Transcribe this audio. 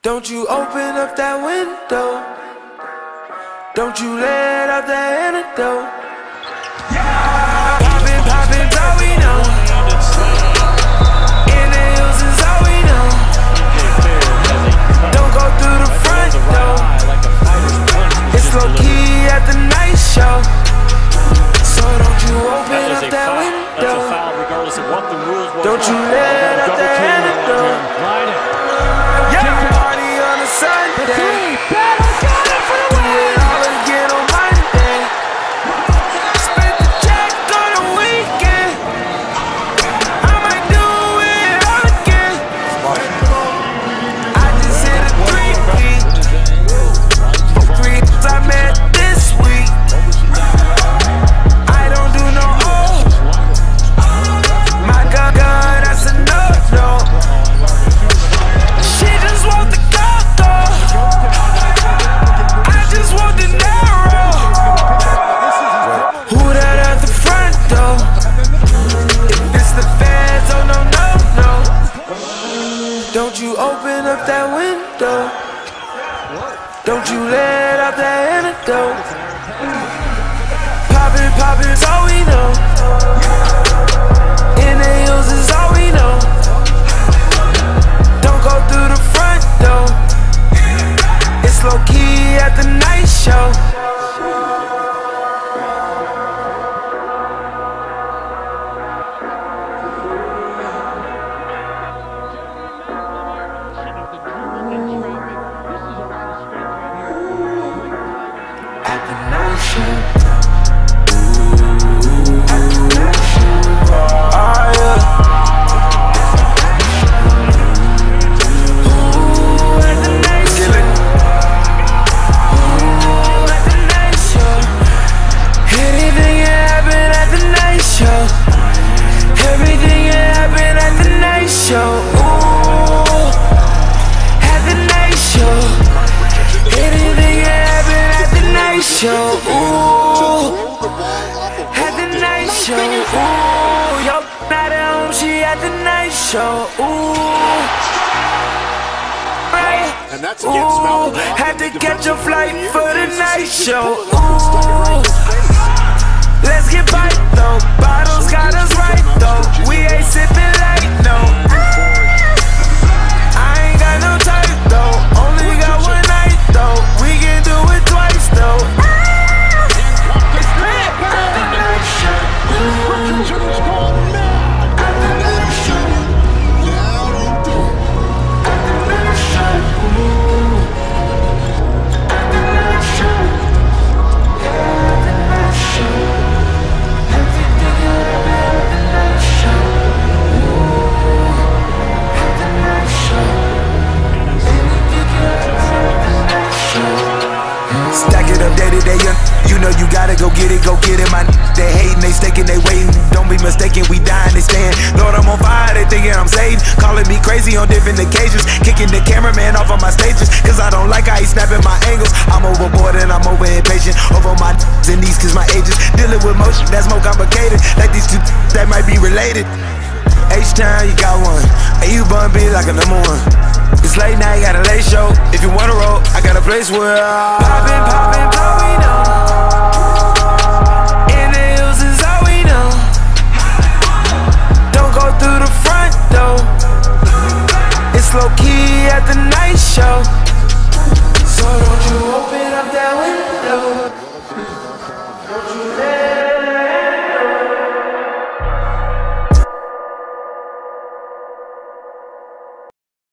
Don't you open up that window. Don't you let out that antidote. Poppin', poppin's all we know. In the hills is all we know. Don't go through the front door. It's low key at the night show. So don't you open up that window. Don't you let out that antidote. Yeah, party on a Sunday. Do it all again on Monday. Spend the check on the weekend. I might do it all again. I just hit a 3-peat. 3 I met this week. I don't do no O. My gun, that's a no-no. She just want the go-go. I just want the narrow. Who that at the front door? If it's the feds, oh no, no, no. Don't you open up that window. Don't you let out that antidote. Poppin', poppin's all we know. In the hills is all we know. Don't go through the front door. It's low key at the night show. At the night show. And that's against Mountain. Had to catch a flight for the night show. Ooh, let's get bite though. Bottles got us right though. We ain't sipping light, no. I ain't got no type though. Only got one night though. We can do it twice though. It's lit. At the night show. Stack it up day to day, you know you gotta go get it, my they hating, they staking, they waiting. Don't be mistaken, we dying, they staying. Lord, I'm on fire, they thinking I'm saved. Calling me crazy on different occasions. Kicking the cameraman off on my stages, cause I don't like how he snapping my angles. I'm overboard and I'm over impatient. Over my and these cause my ages. Dealing with motion, that's more complicated. Like these two that might be related. H-Town, you got one. And you bun be like a number one. It's late night, got a late show. If you wanna roll, I got a place where poppin', poppin', all we know. In the hills is all we know. Don't go through the front door. It's low key at the night show. So don't you